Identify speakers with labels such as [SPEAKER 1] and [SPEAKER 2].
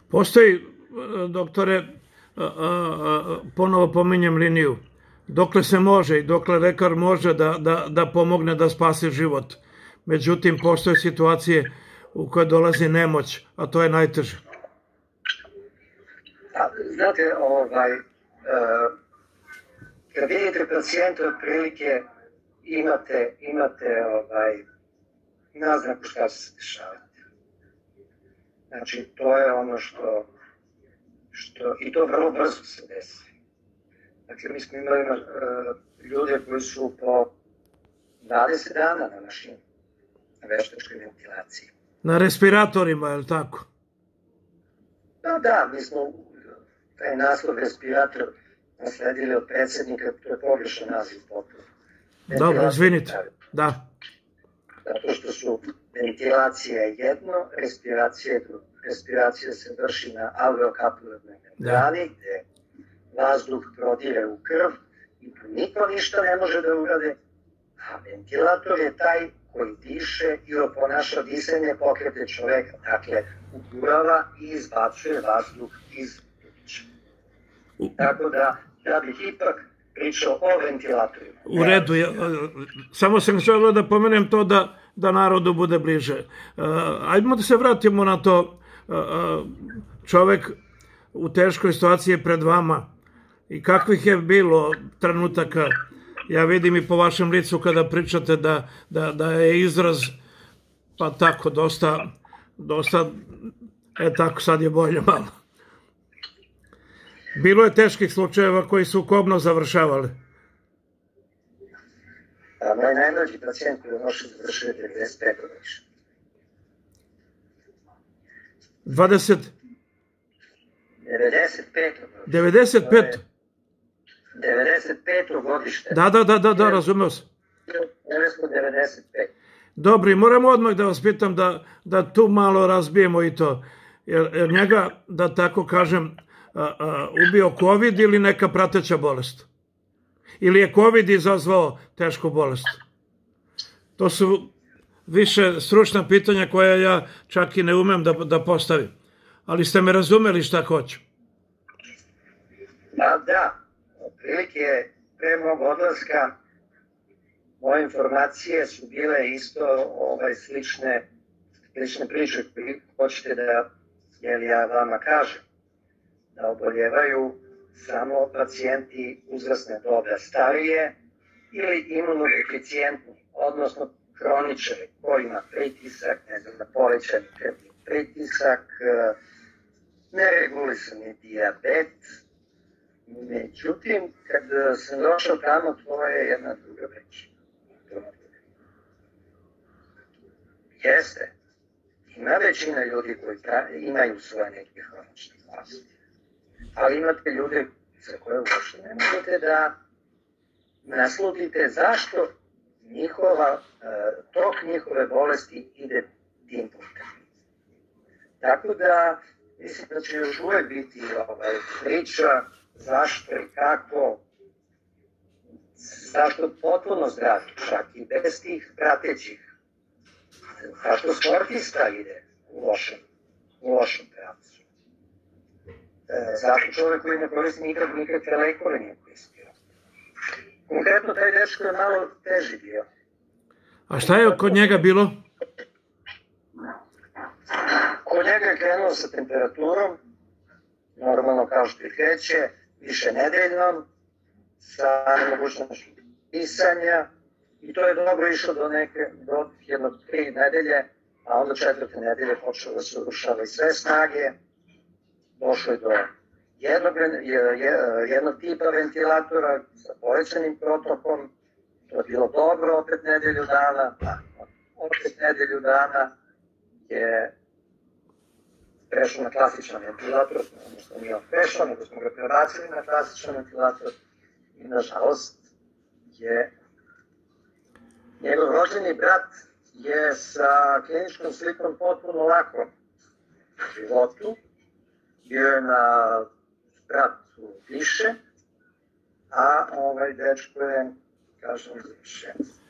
[SPEAKER 1] Postoji, doktore, ponovo pominjem liniju, dokle se može i dokle lekar može da pomogne da spasi život. Međutim, postoje situacije u koje dolazi nemoć, a to je najteže.
[SPEAKER 2] Znate, kad vidite pacijenta, otprilike imate naznaku šta će se dešavati. Znači, to je ono što i to vrlo brzo se desi. Dakle, mi smo imali ljude koji su po 20 dana na mašini, na veštačkoj ventilaciji.
[SPEAKER 1] Na respiratorima, je li tako?
[SPEAKER 2] Da, mi smo taj naslov respirator nasledili od predsjednika, to je pogrešan naziv potpuno.
[SPEAKER 1] Dobro, izvinite, da.
[SPEAKER 2] Zato što su ventilacija je jedno, respiracija je drugo. Respiracija se vrši na alveokapularnoj membrani, gde vazduh prodire u krv i tu niko ništa ne može da urade, a ventilator je taj koji diše i oponaša disanje pokrete čoveka. Dakle, ugurava i izbacuje vazduh iz pluća. Tako da, ja bih ipak pričao o ventilatorima.
[SPEAKER 1] U redu, samo sam želeo da pomenem to da narodu bude bliže. Ajmo da se vratimo na to, čovek u teškoj situaciji pred vama i kakvih je bilo trenutaka, ja vidim i po vašem licu kada pričate da je izraz pa tako dosta, tako sad je bolje malo. Bilo je teških slučajeva koji su kobno završavali.
[SPEAKER 2] Moj najmlađi pacijent koji je nošao završio 95. godišnje.
[SPEAKER 1] 20?
[SPEAKER 2] 95.
[SPEAKER 1] 95?
[SPEAKER 2] 95. godište.
[SPEAKER 1] Da, razumeo sam.
[SPEAKER 2] 1995.
[SPEAKER 1] Dobro, i moram odmah da vas pitam da tu malo razbijemo i to. Jer njega, da tako kažem, ubio COVID ili neka prateća bolest? Ili je COVID izazvao tešku bolest? To su više stručna pitanja koja ja čak i ne umem da postavim. Ali ste me razumeli šta hoću?
[SPEAKER 2] Da, otprilike pre mog odlaska moje informacije su bile isto slične priče koje hoćete da ja vama kažem. Da oboljevaju samo pacijenti uzrasne dobe starije ili imunodeficijentni, odnosno hroničari koji ima pritisak, povećani krvni pritisak, neregulisani dijabet. Međutim, kad sam došao tamo, to je jedna druga priča. Jeste, ima većina ljudi koji imaju svoje neke hronične bolesti. Ali imate ljude za koje uopšte ne možete da naslutite zašto tok njihove bolesti ide tim putem. Tako da, mislim da će još uvek biti priča zašto i kako, zašto potpuno zdravi, čak i bez tih pratećih, zašto sportista ide u lošem pravcu. Zašto čovek koji ne koristi nikakve lekove nije koristio. Konkretno, taj dečko je malo teži bio.
[SPEAKER 1] A šta je kod njega bilo?
[SPEAKER 2] Kod njega je krenuo sa temperaturom, normalno kao što i kreće, više nedeljnom, sa nemogućnošću pisanja, i to je dobro išlo do jednog 3 nedelje, a onda 4. nedelje počeo da se urušava i sve snage. Došlo je do jednog tipa ventilatora sa povećanim protokom, to je bilo dobro opet nedelju dana, opet nedelju dana je prešao na klasičan ventilator, odnosno nije on prešao, nego smo ga prebacili na klasičan ventilator i nažalost njegov rođeni brat je sa kliničkom slikom potpuno lako u životu, bio je na spratu više, a ovaj dečko je, kažem, završen.